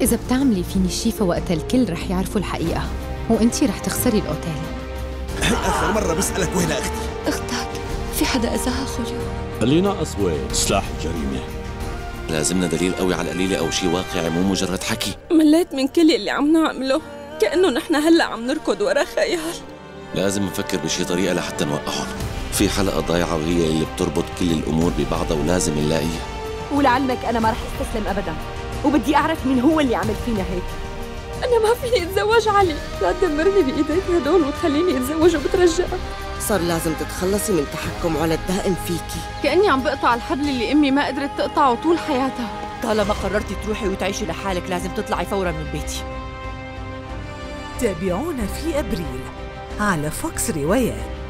إذا بتعملي فيني شي فوقتها الكل رح يعرفوا الحقيقة وإنتي رح تخسري الأوتيل. هي آخر مرة بسألك وين أختي؟ أختك في حدا أذاها خلو؟ خلينا أصوي سلاح الجريمة. لازمنا دليل قوي على القليلة أو شي واقعي مو مجرد حكي. مليت من كل اللي عم نعمله، كأنه نحن هلأ عم نركض ورا خيال. لازم نفكر بشي طريقة لحتى نوقعهم. في حلقة ضايعة وهي اللي بتربط كل الأمور ببعضها ولازم نلاقيها. ولعلمك أنا ما رح استسلم أبداً، وبدي أعرف مين هو اللي عمل فينا هيك. أنا ما فيني أتزوج علي، لا تدمرني بإيديك هدول وتخليني أتزوج وبترجع. صار لازم تتخلصي من تحكم على الدائم فيكي. كأني عم بقطع الحبل اللي أمي ما قدرت تقطعه طول حياتها. طالما قررتي تروحي وتعيشي لحالك لازم تطلعي فوراً من بيتي. تابعونا في أبريل على فوكس روايات.